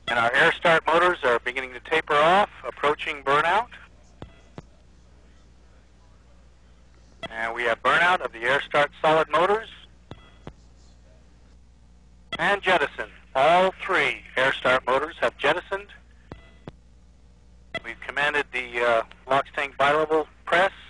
And our air start motors are beginning to taper off, approaching burnout. And we have burnout of the air start solid motors. And jettison. All three air start motors have jettisoned. We've commanded the LOX tank bilevel press.